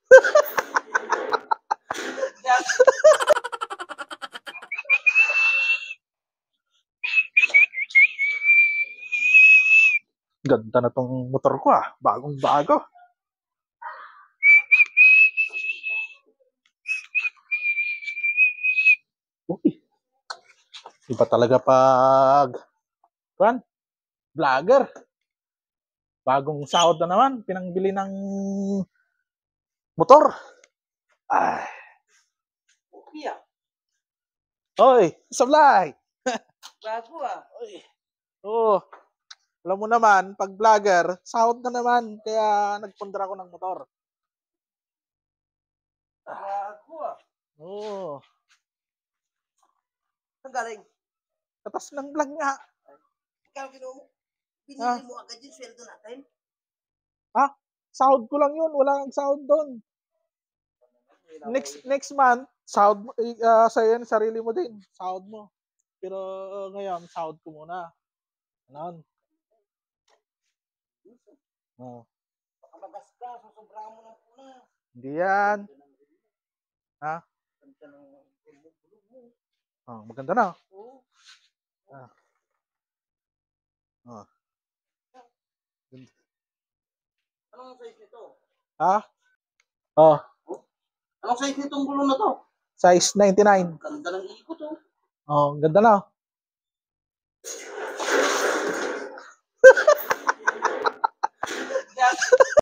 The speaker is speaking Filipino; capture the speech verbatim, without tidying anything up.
Ganda na tong motor ko ah. Bagong bago. Uy. Iba talaga pag kan vlogger. Bagong sahod na naman. Pinangbili ng motor. Ay. Hoy, sablay. Bago ah. Uy. Oh. Alam mo naman, pag vlogger, sahod na naman. Kaya nagpundar ako ng motor. Bago ah. Oo. Saan galing? Katas ng vlog nga. Ikaw ginawa mo. Pinili Ah. mo agad yung sweldo natin. Ha? Sahod ko lang yun. Wala kang sahod doon. Next next month, sahod mo, uh, sa yan, sarili mo din. Sahod mo. Pero uh, ngayon, sahod ko muna. Ano? Oh. Baka magas ka, susobrahan mo ng puna. Hindi yan. Ha? Oh, maganda na. Oo. Ah. Oh. Anong size nito? Ha? Oh. Anong size nitong gulong na to? Size ninety-nine. Ganda ng ikot oh. Oh, ganda na.